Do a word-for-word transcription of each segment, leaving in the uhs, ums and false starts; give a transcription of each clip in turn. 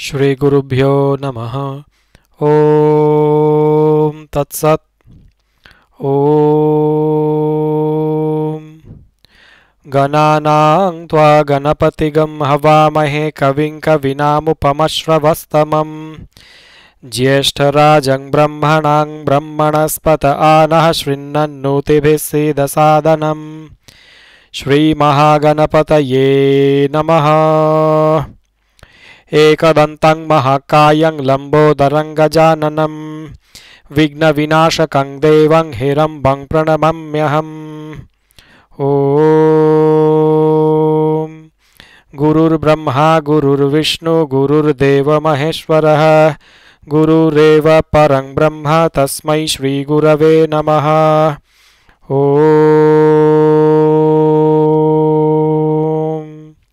श्री गुरुभ्यो नमः। ओम तत्सत्। ओम गणानां त्वा गणपतिगं हवामहे कविं कविनामुपमश्रवस्तमं ज्येष्ठराजं ब्रह्मणां ब्रह्मणस्पत आनः शृण्वन्नोतिभिः सीदसादनम्। श्रीमहागणपतये नमः। एकदन्तं महाकायं लम्बोदरं गजाननं विघ्नविनाशकं देवं हिरम्बं प्रणमाम्यहम्। ओम गुरुर्ब्रह्मा गुरुर्विष्णु गुरुर्देव महेश्वरः गुरुरेव परं ब्रह्म तस्मै श्री गुरवे नमः। ओम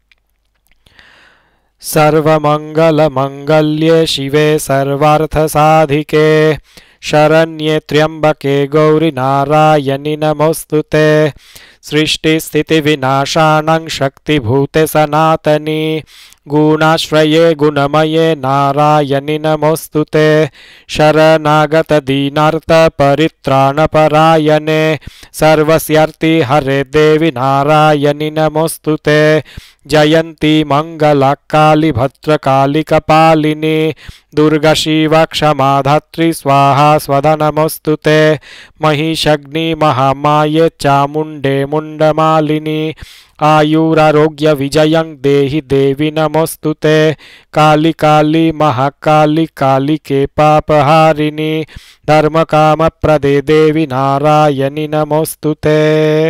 सर्वमंगलमंगल्ये शिवे सर्वार्थसाधिके शरण्ये त्र्यंबके गौरी नारायणि नमोस्तुते। सृष्टिस्थितिविनाशानं शक्तिभूते सनातनी गुणाश्रये गुणमये नारायणि नमोस्तुते। शरणागत दीनार्थ परित्राणपरायणे सर्वस्यार्ति हरे देवी नारायणि नमोस्तुते। जयंती मंगला काली भद्रकाली कपालिनी दुर्गा शिवा क्षमा धात्री स्वाहा स्वधा नमोस्तुते। महिषग्नि महामाये चामुंडे मुंडमालिनी आयुरारोग्य विजयं देहि देवी नमोस्तुते। काली काली महाकाली काली के पापहारिणी धर्म काम प्रदे देवी नारायणि नमोस्तुते।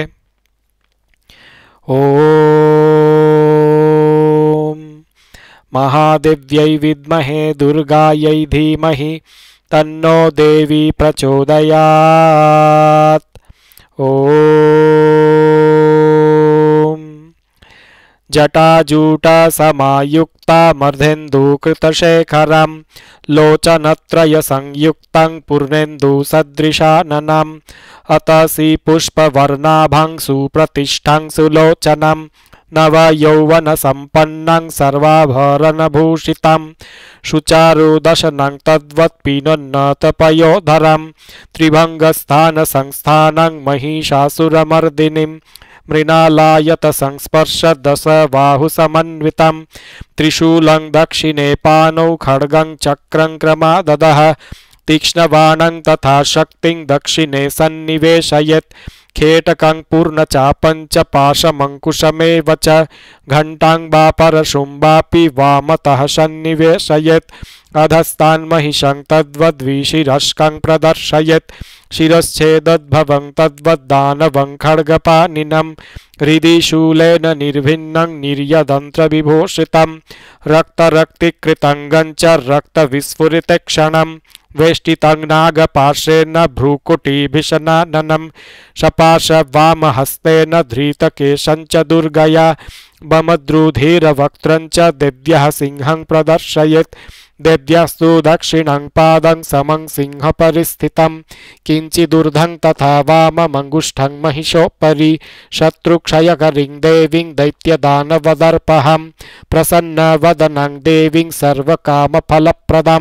ओम महादेव्यै विद्महे दुर्गायै धीमहि तन्नो देवी प्रचोदयात्। ओम जटाजूटा समायुक्ता मर्धेन्दुकृतशेखरं लोचनत्रय संयुक्तं पूर्णेन्दु सदृशाननम् अतसी पुष्पवर्णाभं सुप्रतिष्ठं सुलोचनं नवयौवन संपन्नं सर्वाभरणभूषितं शुचारुदशनं तद्वत्पिनोन्नतपयोधरं त्रिभंगस्थान संस्थानं महिषासुरमर्दिनीं मृणालायत संस्पर्श दश बाहु समन्वितं त्रिशूलं दक्षिणे पाणौ खड्गं चक्रं क्रमाददः तीक्ष्णबाणं तथा शक्तिं दक्षिणे सन्निवेशयेत् खेटकं पूर्णचापं च पाशमङ्कुशमेव च घण्टां वा परशुं वामतः सन्निवेशयेत् अधस्तान् महिषं तद्वद्विशिरस्कं प्रदर्शयेत् शिरश्छेदद्भवं तद्वद्दानवं खड्गपाणिनं हृदि शूलेन निर्भिन्नं निर्यदन्त्रविभूषितं रक्तरक्तीकृतं च रक्तविस्फुरितक्षणं वेष्टितं नागपाशेन भ्रूकुटीभिषणाननं शपाश वामहस्तेन धृतकेशं च दुर्गया बमद्रुधिरवक्त्रं च देव्यः सिंहं प्रदर्शयेत्। देव्यास्तु दक्षिणं पादं समं सिंहपरिस्थितं किञ्चिदूर्ध्वं तथा वाममङ्गुष्ठं महिषोपरि शत्रुक्षयकरीं देवीं दैत्यदानवदर्पहं प्रसन्नवदनं देवीं सर्वकामफलप्रदं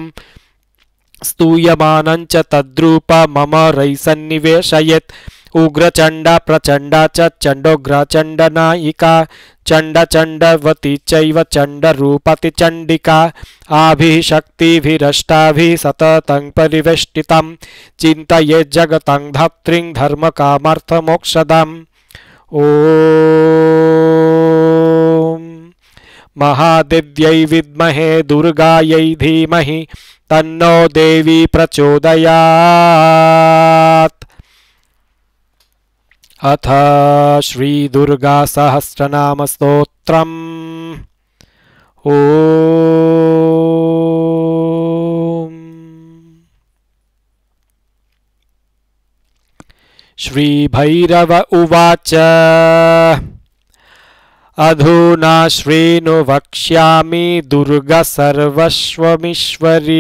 स्तूयमानं च तद्रूपममरैः सन्निवेशयेत्। उग्रचण्डा प्रचण्डा च चण्डोग्रचण्डनायिका चण्डचण्डवती चैव चण्डरूपतिचण्डिका आभिः शक्तिभिरष्टाभिः सततं परिवेष्टितं चिन्तयेत् जगतं धात्रीं धर्मकामार्थमोक्षदाम्। ओम महादेव्यै विद्महे दुर्गायै धीमहि तन्नो देवी प्रचोदयात्। अथ श्री दुर्गा सहस्रनाम स्तोत्रम्। ओम श्री भैरव उवाच अधुना श्रेणु वक्ष्यामि दुर्गा सर्वस्वमीश्वरी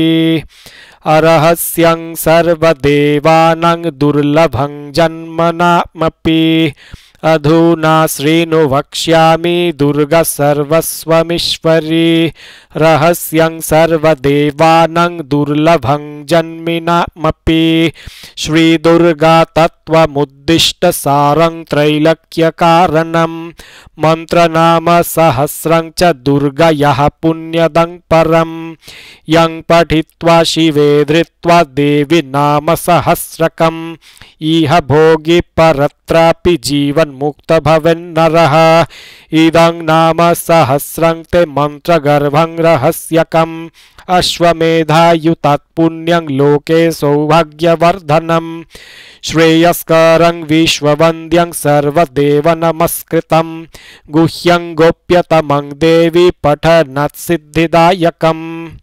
अर्हस्यं सर्वदेवानां दुर्लभं जन्मनामपि अधुना श्रीनु वक्ष्यामि दुर्गा सर्वस्वमीश्वरी रहस्यं सर्वदेवानां दुर्लभं जन्मिनामपि श्रीदुर्गा तत्त्वमुद्दिष्ट सारं त्रैलोक्यकारणं मंत्रनाम सहस्रं च दुर्गयः पुण्यदं परं यं पठित्वा शिवे धृत्वा देवी नाम सहस्रकम् इह भोगी परत्रापि जीवन मुक्त भवेन्नरः इदं नाम सहस्रं ते मंत्रगर्भं रहस्यकम् अश्वमेधायुतात् पुण्यं लोके सौभाग्यवर्धनम् श्रेयस्करं विश्ववन्द्यं सर्वदेव नमस्कृतं गुह्यं गोप्यतमं देवी पठनात् सिद्धिदायकम्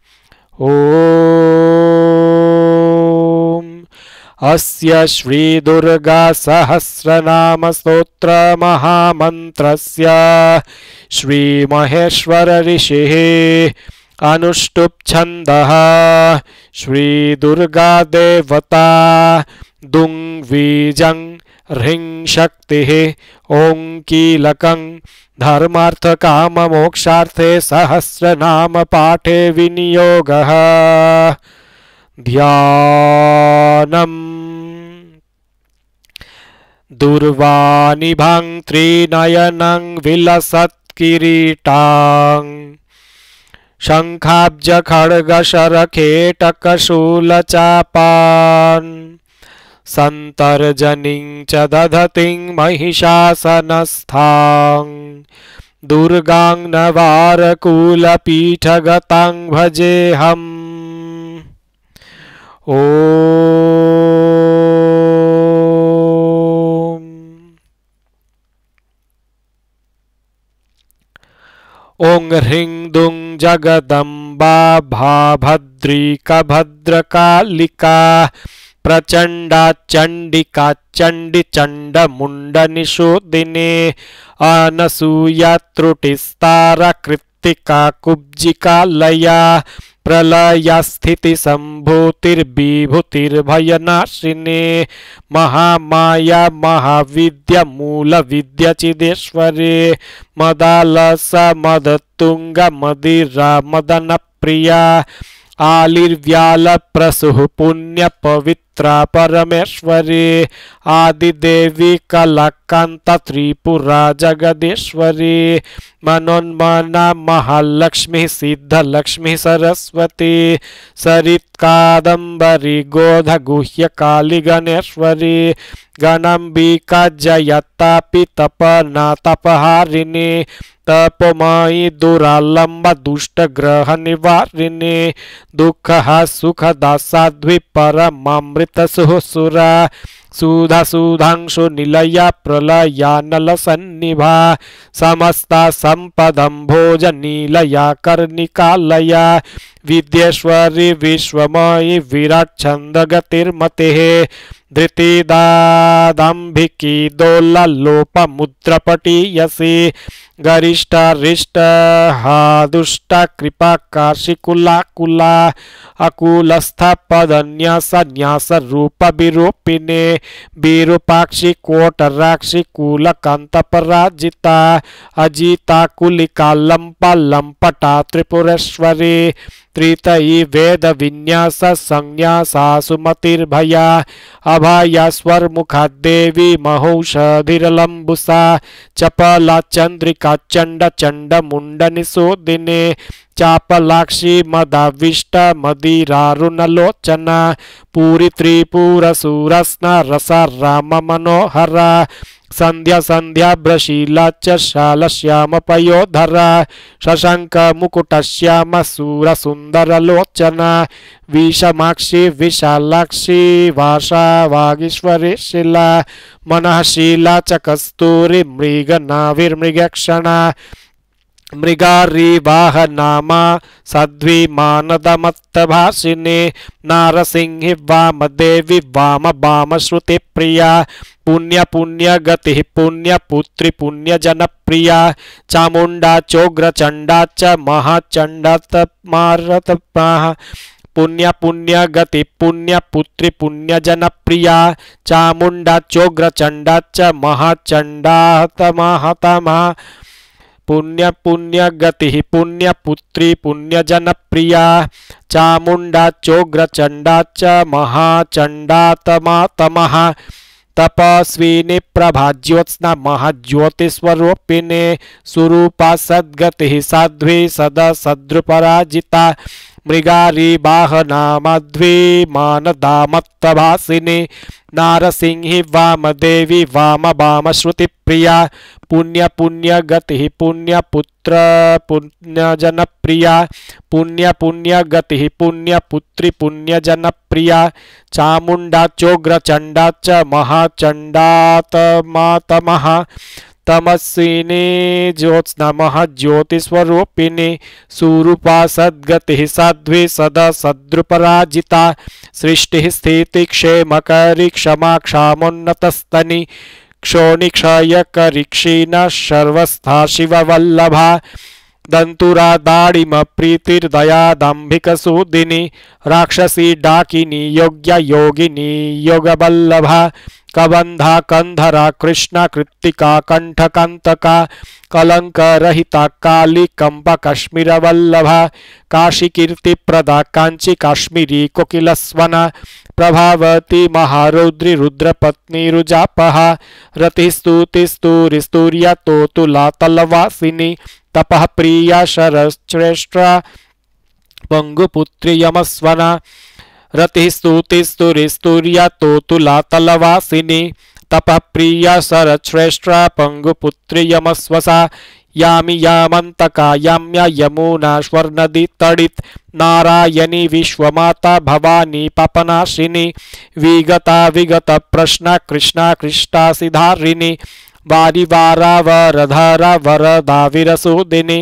ओम अस्य श्री दुर्गा सहस्रनाम स्तोत्र महामन्त्रस्य श्री महेश्वर ऋषिः अनुष्टुप् छन्दः श्री दुर्गा देवता दुं बीजं ह्रीं शक्तिः ओं कीलकं धर्मार्थ काम मोक्षार्थे सहस्रनाम पाठे विनियोगः ध्यानम् दुर्वानिभं त्रिनयनं विलसत्किरीटां शंखाब्ज खड्ग शरखेटकशूलचापान् सन्तर्जनीं च दधतीं महिषासनस्थां दुर्गां नवारकुलपीठगतां भजेऽहम् ओम ओं ह्रीं दुं जगदम्बा भाभद्रिका भद्रकालिका प्रचंडा चंडिका चंडी चंड मुंड निषोदिने अनसूया त्रुटिस्तारा कृत्तिका कुब्जिका लया प्रलया स्थिति संभूतिर्विभूतिर्भयनाशिने महामाया महाविद्या मूल विद्या चिदेश्वरे मदालस मदतुंग मदिरा मदन प्रिया आलिर्व्याल प्रसुः पुण्य पवित्रा परमेश्वरी आदिदेवी कलाकांता त्रिपुरा जगदीश्वरी मनोन्मना महालक्ष्मी सिद्धलक्ष्मी सरस्वती सरित कादंबरी गोध गुह्य काली गणेश्वरी गणांबिका जयतापि तपना तपहारिणी तपोमयी दुरालंब दुष्ट ग्रह निवारिणी दुख सुखदा साध्वी परमामृत सुसुरा सुधा सुधांशु निलया प्रलया नल सन्निभा समस्ता संपदं भोज नीलया कर्णिकालया विद्येश्वरी विश्वमयी विराट छंद गतिर्मतेः धृतिदादाम्भिकी दोला लोप मुद्रपटीयसी गरिष्ठा रिष्ट हा दुष्टा कृपा काशिकुला कुला अकुलस्था पदन्यास न्यास रूप विरूपिने विरूपाक्षी कोटराक्षी कुल कांत पराजिता अजिता कुलिका लंपा लंपटा त्रिपुरेश्वरी त्रितयी वेद विन्यास संन्यासा सुमतिर्भया अभया स्वरमुखा देवी महौषधिरलंबुसा चपला चंद्रिका चंड चंड मुंड निषोदिने चापलाक्षी मदाविष्ट मदिरारुणलोचना पूरी त्रिपुर सुरस्ना रसा राम मनोहरा संध्या संध्या ब्रशीला च शाल श्याम पयोधरा शशांक मुकुट श्याम सूर सुंदर लोचना विषमाक्षी विशालाक्षी वाषा वागीश्वरी शिला मनः शीला च कस्तूरी मृग नाभिर्मृगक्षणा मृगारी वाहनामा सद्वी मानदमत्तभाषिने नारसिंहि वामदेवी वाम वाम श्रुति प्रिया पुण्य पुण्य गति पुण्य पुत्री पुण्य जन प्रिया चामुंडा चोग्र चंडा च महाचंडा मारत पुण्य पुण्य गति पुण्य पुत्री पुण्य जन प्रिया चामुंडा चोग्र चंडा च महाचंडा तमहतमा पुण्य पुण्य गति पुण्य पुत्री पुण्य जन प्रिया चामुंडा चोग्र चंडा च महाचंडा तमह तपस्विनी प्रभा ज्योत्स्ना महाज्योतिस्वरूपिणी स्वरूपा सद्गति साध्वी सदा सद्रुपराजिता मृगारी वाहना मध्वी मानदामत्तभासिनी नारसिंही वामदेवी वाम वाम श्रुति प्रिया पुण्य पुण्य गति पुण्य पुत्र पुण्य जन प्रिया पुण्य पुण्य गति पुण्य पुत्री पुण्य जन प्रिया चामुंडा चोग्र चंडा च महाचंडा तमः तमस्विनी ज्योत्स्ना महाज्योतिस्वरूपिणी स्वरूपा सद्गति साध्वी सदा सद्रुपराजिता सृष्टि स्थिति क्षेमकरी क्षमा क्षामोन्नतस्तनि क्षोणि क्षयकरी क्षीण सर्वस्था शिववल्लभा दंतुरा दाड़िम प्रीतिर्दया दाम्भिक सूदिनी राक्षसी डाकिनी योग्य योगिनी योगबल्लभा कबंधा कंधरा कृष्णा कृत्तिका कंठकांतका कलंक रहिता काली कंपा काश्मीर वल्लभा काशी कीर्ति प्रदा कांची काश्मीरी कोकिलस्वना प्रभावती महारौद्री रुद्रपत्नी रुजापहा रति स्तुति स्तूरि स्तूर्या तो तुला तलवासिनी तपः प्रिया शरश्रेष्ठा पंगुपुत्री यमस्वना रति स्तुति स्तुरि स्तूर्या तो तुला तलवासिनी तपः प्रिया शरश्रेष्ठा पंगुपुत्री यमस्वसा यामी यामंतका याम्या यमुना स्वर्णदी तड़ित नारायणी विश्वमाता भवानी पापनाशिनी विगता विगत प्रश्ना कृष्णा कृष्णासिधारिणी वारी वारा वरधरा वरदा वीरसूदिनी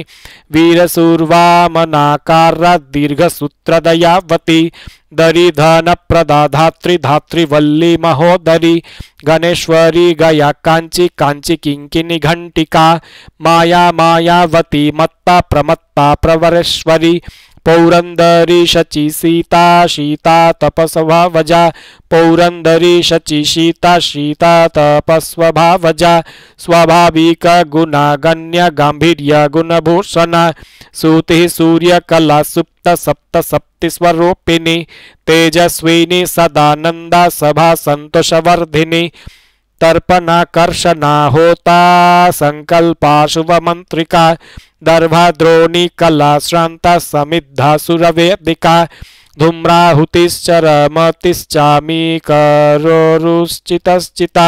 वीरसूर्वामनाकारा दीर्घसूत्रदयावती दरिधन प्रदा धात्री धात्री वल्ली महोदरी गणेश्वरी गया कांची कांची किंकिनी घंटिका माया मायावती मत्ता प्रमत्ता प्रवरेश्वरी पौरंदरी शची सीता शीता तपस्वभावजा पौरंदरी शची शीता शीता तपस्वभावजा स्वाभाविक गुणागण्य गांभीर्य गुणभूषण सूति सूर्य कला सुप्त सप्त सप्ति स्वरूपिणी तेजस्विनी सदानंदा सभा संतोषवर्धिनी तर्पणाकर्षणा होता संकल्पा शुभ मंत्रिका दर्भा द्रोणी कला श्रांता समिद्धा सुरवेदिका धूम्राहुतिश्चरमतिश्चामी करोरुश्चितश्चिता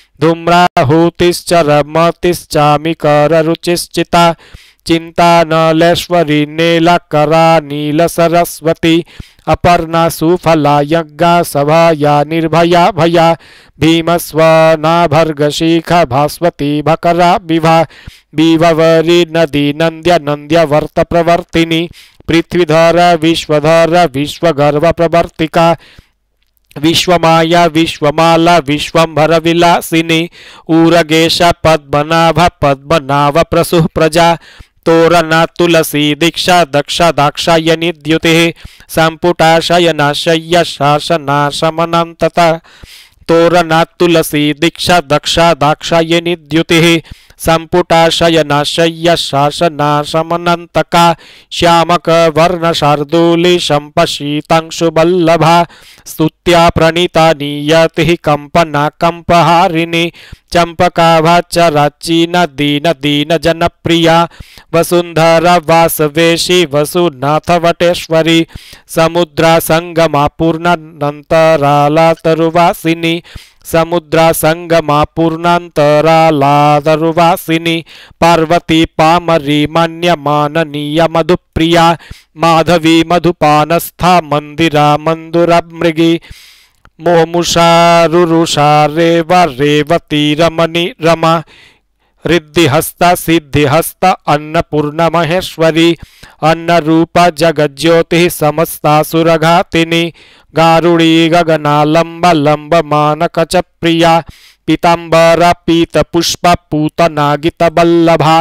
धूम्राहुतिश्चरमतिश्चामी कररुचिश्चिता चिंता नलेश्वरी नीलकरा नील सरस्वती अपर्णा सुफला यज्ञा सभाया निर्भया भया भीमस्वना भर्गशीखा भास्वती भकरा विभा विभवरी नदी नंद्य नंद्य वर्त प्रवर्तिनी पृथ्वीधर विश्वधर विश्वगर्भ प्रवर्तिका विश्वमाया विश्वमाला विश्वंभर विलासिनी उरगेश पद्मनाभ पद्मनाभ प्रसुः प्रजा तोरणा तुलसी दीक्षा दक्षा दाक्षायनी द्युतिः संपुटा शयना शय्या शासना शमनंतता तोरणा तुलसी दीक्षा दक्षा दाक्षायनी द्युतिः संपुटा शयना शय्या शासना शमनंतका श्यामक वर्ण शार्दूली शंपशीतांशुबल्लभा स्तुत्या प्रणीता नियति कंपना कंपहारिणी चंपकाभा चराचीन दीन दीन जनप्रिया वसुंधरा वासवेशी वसुनाथ वटेश्वरी समुद्रा संगमा पूर्णानंतराला तरुवासिनी समुद्रा संगमा पूर्णांतराला तरुवासिनी पार्वती पामरी मान्य माननीय मधुप्रिया माधवी मधुपानस्था मंदिरा मंदुरा मृगी मोमुषा रुरुषा रेवा रेवती रमणी रमा रिद्धिहस्ता सिद्धिहस्ता अन्नपूर्णा महेश्वरी अन्न रूपा जगज्योति समस्ता सुरघातिनी गारुड़ी गगना लंब लंब मानक च प्रिया पीतांबरा पीत पुष्पा पूतना गीत बल्लभा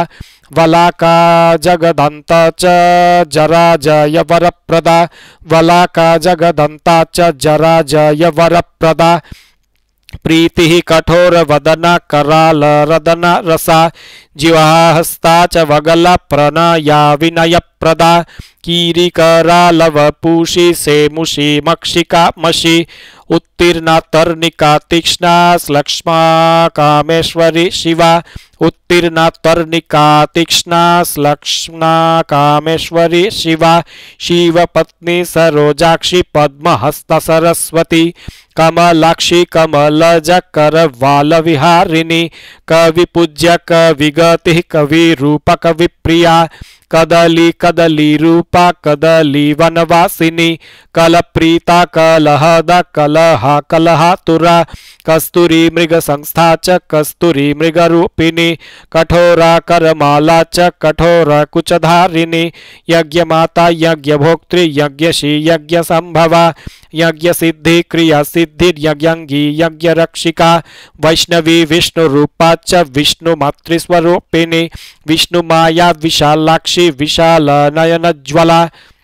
वलाका जगदन्ता च जराजय वरप्रदा वलाका जगदन्ता च जराजय वरप्रदा प्रीति कठोर वदना कराल रदना रसा जीवा हस्ता च वगला प्रणया विनय प्रदा कीरी कराल वपुषी सेमुषी मक्षिका मशी उत्तीर्णा तर्निका तीक्ष्णा श्लक्ष्मा कामेश्वरी शिवा उत्तीर्णा तर्निका तीक्ष्णा श्लक्ष्मा कामेश्वरी शिवा शिवपत्नी सरोजाक्षी पद्महस्त सरस्वती कमलाक्षी कमलजकर वाल विहारिणी कवि पूज्य कवि गति कवि रूप कवि प्रिया कदली कदली रूपा कदली वनवासिनी कलप्रीता कलहद कलहा कलहातुरा कस्तूरी मृग संस्था च कस्तूरी मृग रूपिणी कठोरा करमाला च कठोर कुचधारिणी यज्ञ माता यज्ञ भोक्त्री यज्ञशी यज्ञ संभवा यज्ञ सिद्धि क्रिया सिद्धि यज्ञंगी यज्ञ रक्षिका वैष्णवी विष्णु रूपा च विष्णु मातृस्वरूपिणी विष्णु माया विशालाक्षी विशाल नयन ज्वला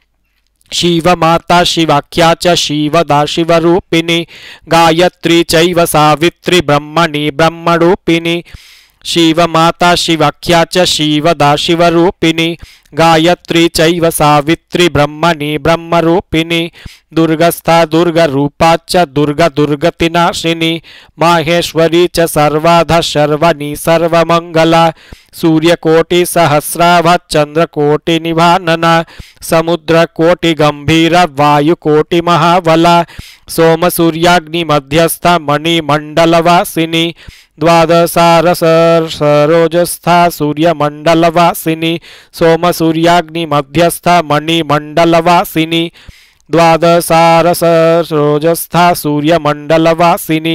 शिव माता शिवाख्या च शिवदा शिवरूपिणी गायत्री चैव सावित्री ब्रह्मणि ब्रह्मरूपिणी शिव माता शिवाख्या च शिवदा शिवरूपिणी गायत्री चैव सावित्री ब्रह्मणि ब्रह्मरूपिणी दुर्गस्था दुर्गरूपा च दुर्गा दुर्गतिनाशिनी माहेश्वरी च सर्वाधा शर्वणी सर्वमंगला सूर्यकोटि सहस्राभा चंद्रकोटि निभानना समुद्रकोटि गंभीरा वायुकोटि महाबला सोम सूर्याग्नि मध्यस्था मणिमंडलवासिनी द्वादशारस सरोजस्था सूर्यमंडलवासिनी सोम सूर्याग्नि मध्यस्था मणिमंडलवासिनी द्वादशारस सरोजस्था सूर्यमंडलवासिनी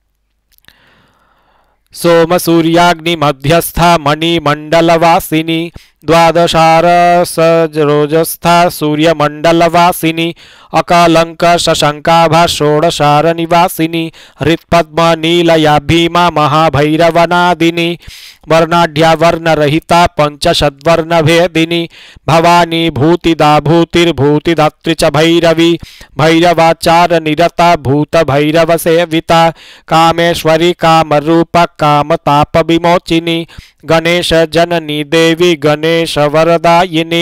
सोम सूर्याग्नि मध्यस्था मणिमंडलवासिनी द्वादशारस रोजस्था सूर्यमंडलवासिनी अकालंक शशंकाभा षोडशार निवासिनी हृत्पद्म नीलया भीमा महाभैरवनादिनी वर्णाढ्या वर्णरहिता पंचशद्वर्ण भेदिनी भवानी भूतिदा भूतिर्भूतिदात्री च भैरवी भैरवाचार निरता भूत भैरव सेविता कामेश्वरी कामरूपा कामताप विमोचिनी गणेश जननी देवी गणेश वरदायिनी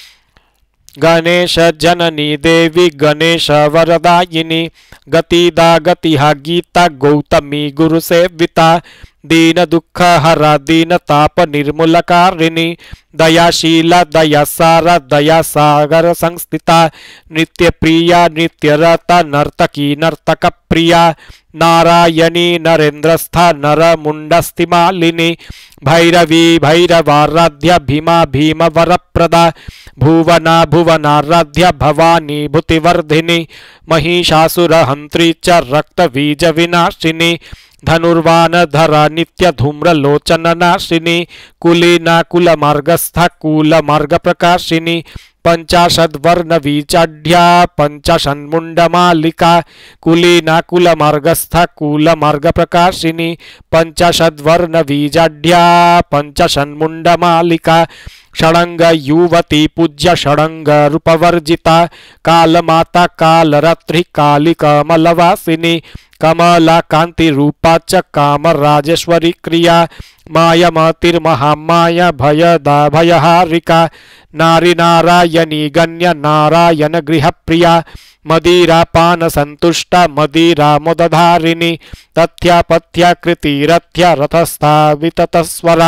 गणेश जननी देवी गणेश वरदायिनी गतिदा गतिहा गीता गौतमी गुरु सेविता दीन दुख हरा दीन ताप निर्मूलकारिणी दयाशीला दयासारा दया सागर संस्थिता नित्य प्रिया नित्यरता नर्तकी नर्तक प्रिया नारायणी नरेन्द्रस्था नर मुंडस्तिमालिनी भैरवी भैरवाराध्या भीमा भीम वरप्रदा भुवना भुवनाराध्या भवानी भूतिवर्धिनी महिषासुर हंत्री च रक्तबीज विनाशिनी धनुर्वान धरा नित्य धूम्र लोचन नाशिनी कुलीना कुल मार्गस्था कुल मार्ग प्रकाशिनी पंचाशद वर्ण विचाढ्या पंचाशन्मुंडमालिका कुलीना कुल मार्गस्था कुल मार्ग प्रकाशिनी पंचाशद वर्ण विजाढ्या पंचाशन्मुंडमालिका षडंग युवती पूज्य षडंग रूपवर्जिता कालमाता कालरात्रि काली कमलवासिनी कमला कांति रूपा च काम राजेश्वरी क्रिया मायमतिर्महामाया भयदा भयहारिका नारी नारायणी गण्य नारायण गृह प्रिया मदिरा पान संतुष्टा मदिरा मुदधारिणी तथ्या पथ्या कृतिरथ्या रथस्था विततस्वरा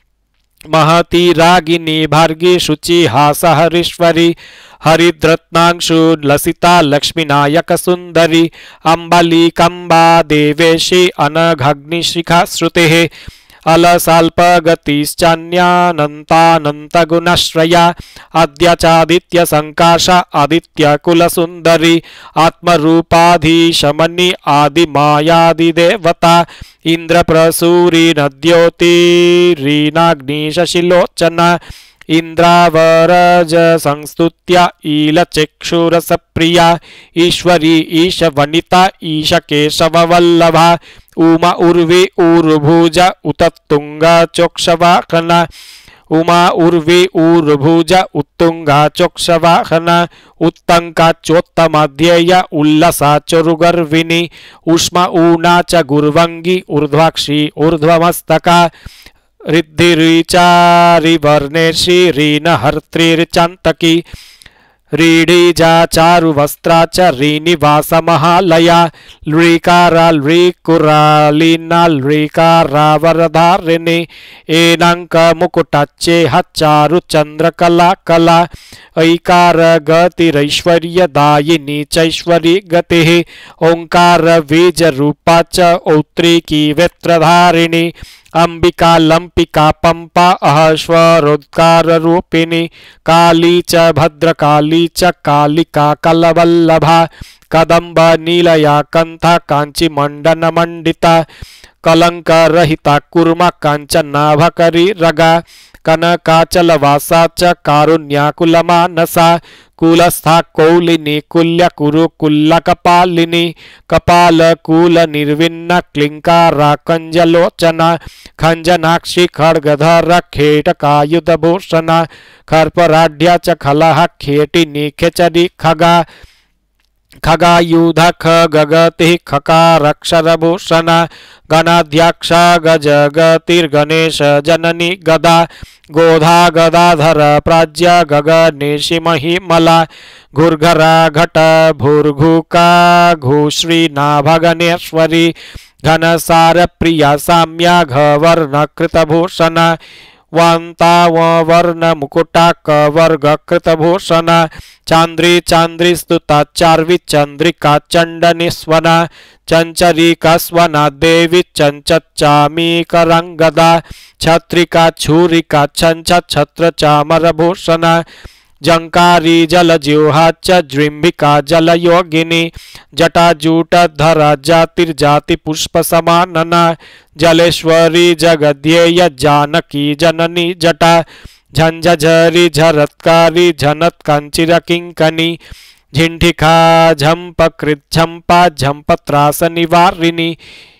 महती रागिनी भार्गी शुचि हास हरीश्वरी हरिद्रत्नांशु लसिता लक्ष्मीनायक सुंदरी अम्बालिकंबा देवेशी अनघग्निशिखा श्रुतेः अलसाल्पगतिश्चान्यानन्तानन्त गुणश्रया अद्यचादित्य संकाशा आदित्य कुल सुंदरी आत्मरूपाधीशमनि आदिमायादिदेवता इंद्र प्रसूरी नद्योतिरीनाग्निशशिलोचना इंद्रावरज संस्तुत्या ईलचक्षुरसप्रिया ईश्वरी ईशवनिता ईशकेशवल्लभा उमा उर्वी ऊर्भुजा उतत्तुंगा चोक्षवाकना उमा उर्वी ऊर्भुज उत्तुंगा चोक्षवाहना उत्तंका चोत्तमाध्येय उल्लसा चरुगर्विनी उष्मा ऊना च गुर्वंगी ऊर्ध्वाक्षी ऊर्ध्वमस्तका रिद्धिरिचारिवर्णे श्रीरीन हर्त्रिर्चान्तकी रीढीजा चारु वस्त्रा च रीनिवास महालया लृकारा लृकुरालीना लृकारा वरधारिणी एनांक मुकुटाच्चे हच्चारु चंद्रकला कला ऐकार गतिरैश्वर्य दायिनी चैश्वरी गतिः ओंकार बीज रूपा च औत्रिकी वेत्रधारिणी अंबिका लंपिका पंपा अहश्वरोत्कार रूपिणी काली च भद्रकाली च कालिका कलवल्लभा कदंब नीलया कंथा कांची मंडन मंडिता कलंक रहिता कुर्मा कांचनाभकरी रगा कनकाचलवासा च कारुण्याकुलमानसा कुलस्था कौलिनी कुल्य कुरु कुल्ल कपालिनी कपाल कूल निर्विन्न क्लिंकारा कंजलोचना खंजनाक्षी खड्गधर खेटकायुधभूषणा खर्पराढ्या च खलः खेटिनी खेचरी खगा खगायुध खगगति खकारक्षरभूषण गणाध्यक्ष गजगतिर्गणेश जननी गदा गोधा गदाधर प्राज्य गगनेशि महिमला घुर्घरा घट भूर्घुका घुश्री नाभगनेश्वरी घनसार प्रिया साम्या घवर्ण कृतभूषण वांता वर्ण मुकुटा कवर्ग कृतभूषण चांद्री चांद्री स्तुता चार्वी चंद्रिका चंडनिस्वना चंचरिका स्वना देवी चंचचामी करंगदा छत्रिका छुरिका चंच छत्र चामर भूषण जंकारी जल जिह्वा च जृंभिका जल योगिनी जटाजूट धरा जातिर्जाति पुष्प समानना जलेश्वरी जगध्येय जानकी जननी जटा झंझरी झरत्कारी झनत कांचिर किंकनी झिंठिका झंप कृत झंपा झंपत्रास निवारिणी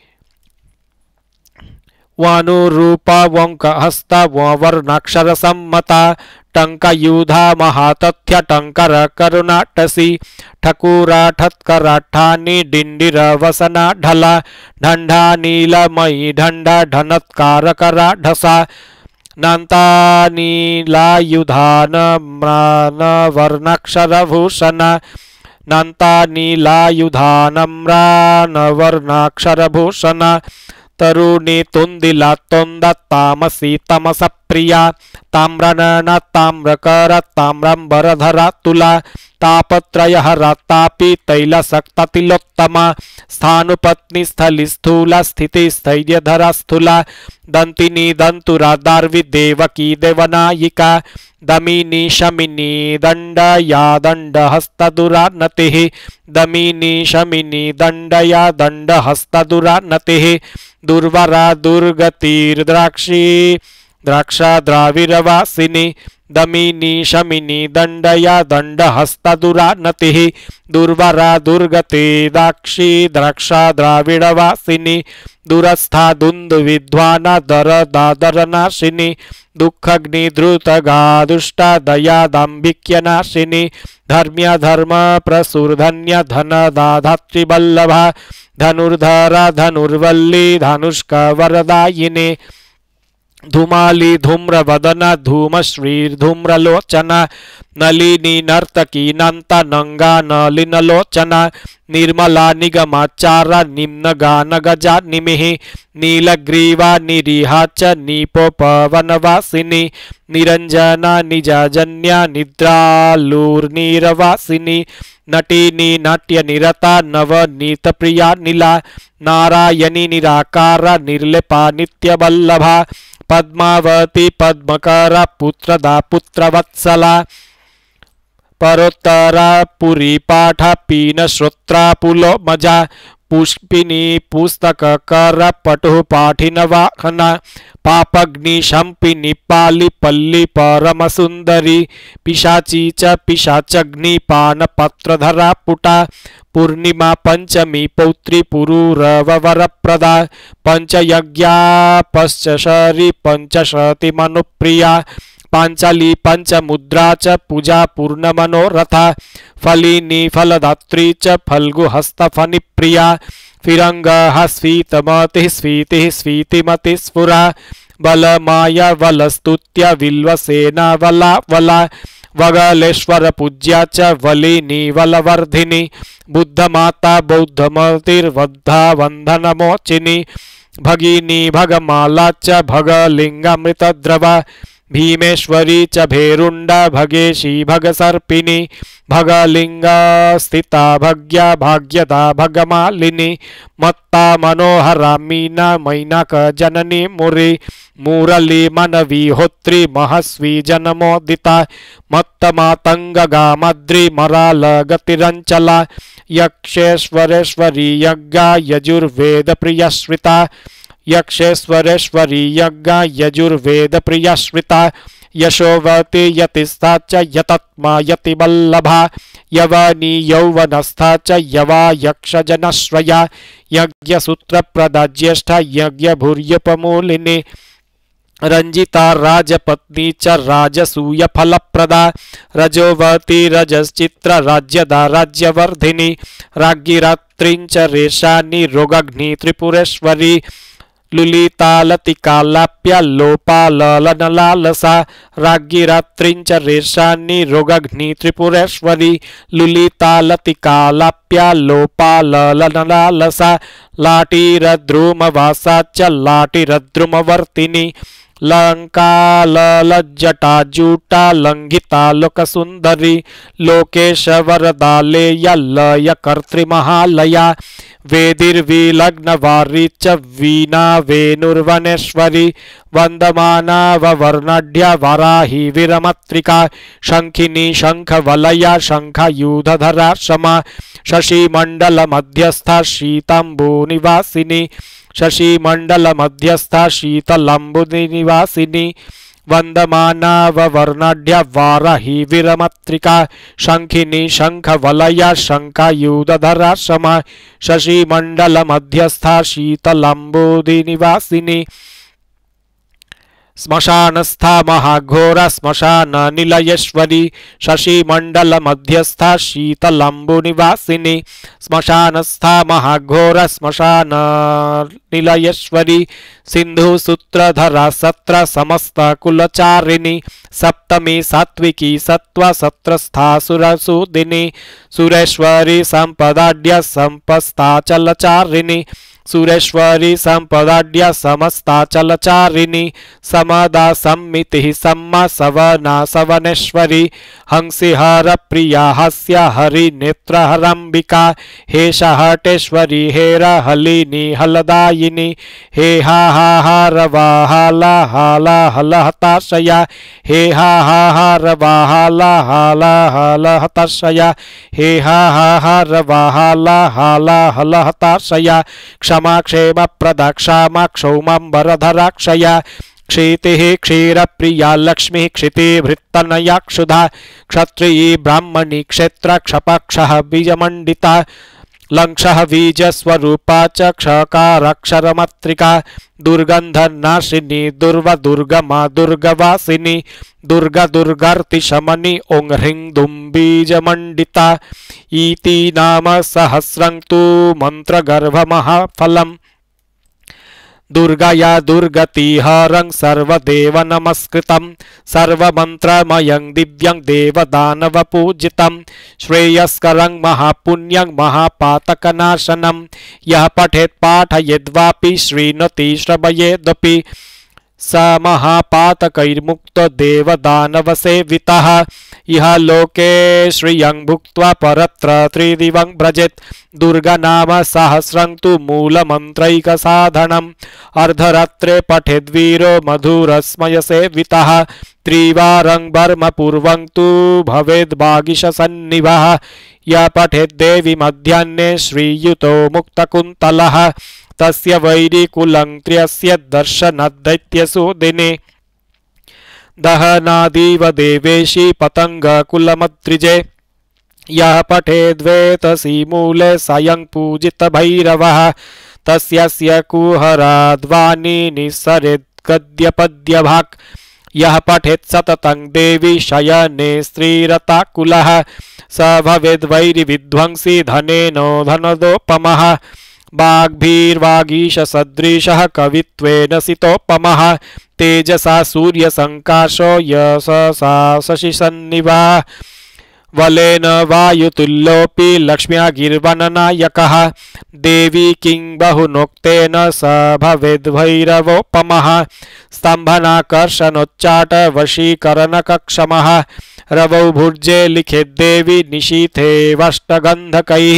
वानुरूपा वंक हस्ता वर्णाक्षर सम्मता टंकयुधा महातथ्य टंकर करुणाटसी ठकुरा ठत्कराठानी डिंडिर वसना ढला ढंढा नीलमयी ढंढा ढनत्कार करा ढसा नांता नीलायुधान म्रान वर्णाक्षर भूषण नांता नीलायुधान म्रान वर्णाक्षर भूषण तरुणी तुंदिला तोंद तामसी तमस प्रिया ताम्रनन ताम्रकर ताम्रंबरधरा तुला तापत्रय हरा तापी तैलसक्ता तिलोत्तमा स्थानुपत्नी स्थली स्थूला स्थिति स्थैर्यधरा स्थूला दंतिनी दंतुरा दार्वी देवकी देवनायिका दमिनी शमिनी दंडया दंड हस्तदुरा नतिः दमिनी शमिनी दंडया दंड हस्तदुरा नतिः दुर्वरा दुर्गतिर्द्राक्षी द्राक्षा द्राविरवासिनी दमिनी शमिनी दंडया दंड हस्तदुरा नतिः दुर्वरा दुर्गति दाक्षी द्राक्षा द्राविडवासिनी दुरस्था दुंदु विद्वाना दर दादर नाशिनी दुःखग्नि द्रुत गादुष्टा दया दाम्भिक्य नाशिनी धर्म्य धर्म प्रसुरधन्य धन दाधात्री बल्लभा धनुर्धरा धनुर्वल्ली धनुष्क वरदायिनी धूमाली धूम्रवदना धूमश्रीर्धूम्रलोचना नलिनी नर्तकी नंता नंगा नलिनलोचना निर्मला निगमाचारा निम्नगान गजा निमिः नीलग्रीवा निरीहा च नीपोपवनवासिनी निरंजना निजाजन्या निद्रालूर्निरवासिनी नटिनी नाट्य निरता नवनीत प्रिया नीला नारायणी निराकारा निर्लेपा नित्यवल्लभा पद्मावती पद्मकरा पुत्रदा पुत्रवत्सला परोत्तरा पुरी पाठा पीन श्रोत्रा पुलो मजा पुष्पिनी पुस्तक कर पटु पाठिन वाहन पापग्नि शंपिनी पाली पल्ली परम सुंदरी पिशाची च पिशाचग्नि पान पत्रधरा पुटा पूर्णिमा पंचमी पौत्री पुरूरव वरप्रदा पंचयज्ञा पश्चशरी पंचशती मनुप्रिया पांचाली पंचमुद्रा च पूजा पूर्ण मनोरथा फलिनी फलदात्री च फल्गु हस्त फनि प्रिया फिरंगः स्फीतमति स्फीति स्फीतिमति स्फुरा बलमाया वलस्तुत्य विल्वसेना वला वला वगलेश्वर पूज्या च वलिनी वलवर्धिनी बुद्धमाता बौद्धमतिर्वद्धा वंधनमोचिनी भगिनी भगमाला च भगलिंगामृतद्रवा भीमेश्वरी च भेरुंडा भगेशी भगसर्पिणी भगलिंगा स्थिता भग्या भाग्यदा भगमालिनी मत्ता मनोहरा मीना मैनाक जननी मुरी मुरली मनवी होत्री महस्वी जनमोदिता मत्तमातंगगा मद्री मराल गतिरंचला यक्षेश्वरेश्वरी यज्ञा यजुर्वेद प्रियश्रिता यक्षेश्वरेश्वरी यज्ञा यजुर्वेद प्रियश्रिता यशोवती यतिस्था च यतत्मा यतिवल्लभा यवनी यौवनस्था च यवा यक्षजनश्रया यज्ञसूत्रप्रदा ज्येष्ठा यज्ञभूर्यपमूलिनी रंजिता राजपत्नी च राजसूय फलप्रदा रजोवती रजश्चित्र राज्यदा राज्यवर्धिनी राज्ञिरात्रिंच रेशानी रोगग्नि त्रिपुरेश्वरी लुलितालतिकालाप्या लोपाललनलालसा राज्ञिरात्रिंच रेशानी रोगग्नि त्रिपुरेश्वरी लुलितालतिकालाप्या लोपाललनलालसा लाटिरद्रुमवासा च लाटिरद्रुमवर्तिनी लंकालज्जटाजूटा लंघिता लोकसुंदरी लोकेश वरदालेया लय कर्तृमहालया वेदिर्विलग्नवारी च वीणा वेणुर्वनेश्वरी वंदमाना ववर्णाढ्या वाराही विरमत्रिका शंखिनी शंखवलया शंखयूधधरा क्षमा शशिमंडल मध्यस्था शीतांबुनिवासिनी शशिमंडल मध्यस्था शीतलंबुनिवासिनी वंदमाना ववर्णाढ्या वाराही विरमत्रिका शंखिनी शंखवलया शंखयूधधरा क्षमा शशिमंडल मध्यस्था शीतलंबुनिवासिनी श्मशानस्था महाघोरा श्मशान निलयेश्वरी शशिमंडल मध्यस्था शीतलंबुनिवासिनी श्मशानस्था महाघोरा श्मशान निलयेश्वरी सिंधु सूत्रधरा सत्र समस्त कुलचारिणी सप्तमी सात्विकी सत्व सत्रस्था सुरसूदिनी सुरेश्वरी संपदाढ्य संपस्ताचलचारिणी सुरेश्वरी संपदाढ्य समस्ताचलचारिणी समदा सम्मिति सम्मा सवना सवनेश्वरी हंसिहर प्रिया हस्य हरि नेत्रहरंबिका हेशहटेश्वरी हेर हलिनी हलदायिनी हे हा हा हार वाहाला हाला हलहताशया हे हा हा हार वाहाला हाला हलहताशया हे हा हा हार वाहाला हाला हलहताशया क्षमा क्षेम प्रदा क्षमा क्षौमंबरधरा क्षया क्षितिः क्षीरप्रिया लक्ष्मी क्षितिभृत्तनया क्षुधा क्षत्रियी ब्राह्मणी क्षेत्र क्षपक्षः बीजमंडिता लंक्षः बीजस्वरूपा च क्षकाराक्षरमत्रिका दुर्गंधनाशिनी दुर्वा दुर्गमा दुर्गवासिनी दुर्गा दुर्गार्तिशमनी ओं ह्रीं दुं बीजमंडिता इति नाम सहस्रं तु मंत्रगर्भमहाफलम् दुर्गाया दुर्गतिहरं सर्वदेव नमस्कृतं सर्वमंत्रमयं दिव्यं देवदानवपूजितं श्रेयस्करं महापुण्यं महापातकनाशनं यः पठेत् पाठयेद्वापि श्रीणोति श्रवयेदपि स महापातकैर्मुक्तो देवदानवसेवितः इह लोके श्रियं भुक्त्वा परत्र त्रिदिवं व्रजेत् दुर्गा नाम सहस्रं तु मूलमन्त्रैकसाधनम् अर्धरात्रे पठेद्वीरो मधुरस्मयसेवितः त्रिवारं वर्म पूर्वं तु भवेद् वागीशसन्निभः यः पठेद्देवी मध्याह्ने श्रीयुतो मुक्तकुन्तलः तस्य वैरिकुलं त्र्यस्य दर्शनाद्दैत्यसुदिने दहनादिव देवेशी पतंगकुलमद्रिजे यः पठेद्वेतसी मूले सायं पूजित भैरवः तस्यस्य कुहराद्वाणी निस्सरेद् गद्यपद्यभाक् यः पठेत् सततं देवी शयने स्त्रीरताकुलः स भवेद्वैरिविध्वंसी धनेनो धनदोपमः वाग्भीर्वागीशसदृशः कवित्वेन सितोपमः तेजसा सूर्यसङ्काशो यशसा शशिसन्निभा वलेन वायुतुल्योऽपि लक्ष्म्या गिर्वननायकः देवी किं बहुनोक्तेन स भवेद्भैरवोपमः स्तम्भनाकर्षणोच्चाट वशीकरणकक्षमः रवौ भुर्जे लिखेद्देवी निशीथे वष्टगन्धकैः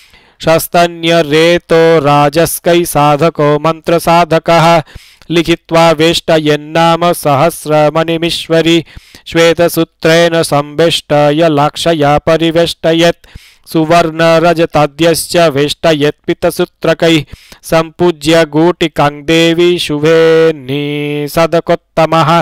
शस्तन्यरेतो राजस्कै साधको मंत्रसाधकः लिखित्वा वेष्टयन्नाम सहस्रमणिमीश्वरी श्वेतसूत्रेण संवेष्टय लाक्षया परिवेष्टयेत् सुवर्णरजताद्यश्च वेष्टयेत् पितसूत्रकैः सम्पूज्य गुटिकां देवी शुभे निसदकोत्तमः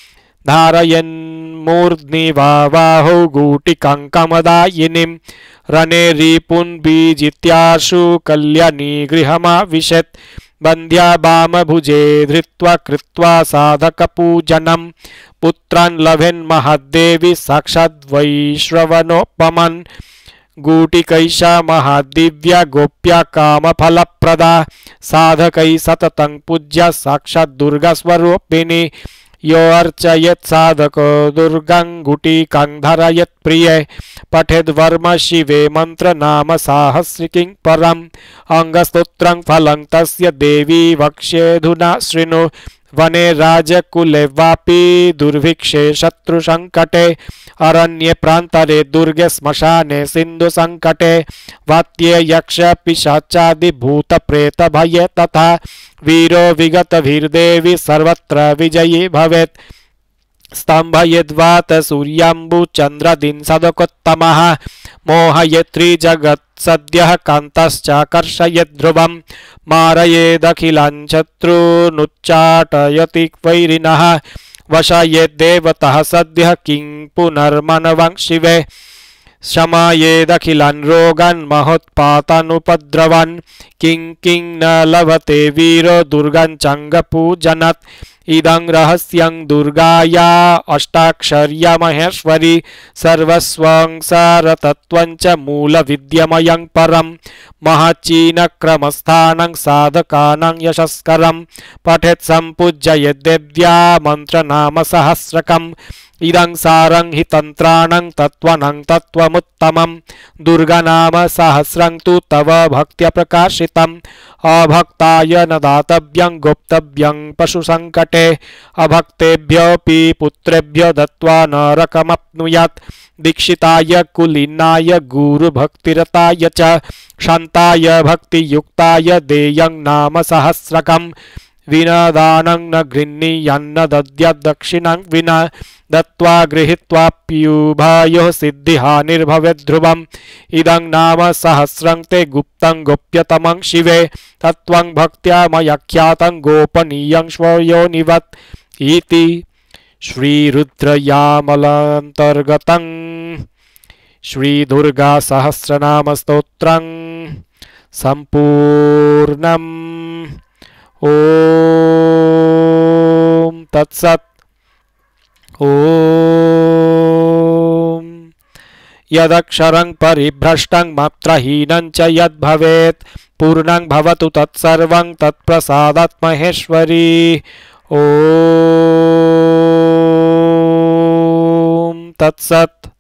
धारयन्मूर्ध्नि वाबाहौ गुटिकां कामदायिनीं रणे रिपुन्बीजित्याशु कल्याणी गृहमाविशेत् बन्ध्या वामभुजे धृत्वा कृत्वा साधकपूजनं पुत्रान् लभेन् महादेवी साक्षात् वैश्रवणोपमन् गुटिकैषा महादिव्या गोप्या कामफलप्रदा साधकै सततं पूज्या साक्षात् दुर्गास्वरूपिणी यो अर्चयेत् साधको दुर्गां गुटिकां धारयेत् प्रिये पठेद्वर्म शिवे मन्त्रनाम साहस्रिकिं परम् अङ्गस्तोत्रं फलं तस्य देवी वक्ष्येऽधुना शृणु वने राजकुले वापि दुर्भिक्षे शत्रुसङ्कटे अरण्ये प्रान्तरे दुर्गे श्मशाने सिन्धुसङ्कटे वात्ये यक्ष पिशाचादि भूतप्रेतभये तथा वीरो विगतभीर्देवी सर्वत्र विजयी भवेत् स्तम्भयेद्वात सूर्याम्बुचन्द्रदीन् सदकोत्तमः मोहयेत्त्रिजगत् सद्यः कान्तश्चाकर्षयेत् ध्रुवं मारयेदखिलान् शत्रूनुच्चाटयति वैरिणः वशयेद्देवतः सद्यः किं पुनर्मनवां शिवे शमयेदखिलान् रोगान् महोत्पातानुपद्रवान् किं किं न लभते वीरो दुर्गान् चाङ्गपूजनात् इदं रहस्यं दुर्गाया अष्टाक्षर्या महेश्वरी सर्वस्वं सारतत्वं च मूलविद्यमयं परं महच्चीनक्रमस्थानं साधकानां यशस्करं पठेत् सम्पूज्येत् देव्या मन्त्रनाम सहस्रकम् इदं सारं हि तन्त्राणं तत्त्वनं तत्त्वमुत्तमं दुर्गानाम सहस्रं तु तव भक्त्या प्रकाशितम् अभक्ताय न दातव्यं गोप्तव्यं पशुसङ्कटे अभक्तेभ्योऽपि पुत्रेभ्यो दत्त्वा नरकमप्नुयात् दीक्षिताय कुलीनाय गुरुभक्तिरताय च शान्ताय भक्तियुक्ताय देयं नाम सहस्रकम् विना दानं न गृह्णीयान्न दद्यात् दक्षिणां विना दत्त्वा गृहीत्वाप्युभयोः सिद्धिहानिर्भवेत् ध्रुवम् इदं नाम सहस्रं ते गुप्तं गोप्यतमं शिवे तत्त्वं भक्त्या मयाख्यातं गोपनीयं स्वयोनिवत् इति श्रीरुद्रयामलान्तर्गतं श्रीदुर्गासहस्रनामस्तोत्रं सम्पूर्णम्। ओम तत्सत्। ओम यदक्षरं परिभ्रष्टं मात्रहीनं च यद्भवेत् पूर्णं भवतु तत्सर्वं तत्प्रसादात् महेश्वरी। ओम तत्सत्।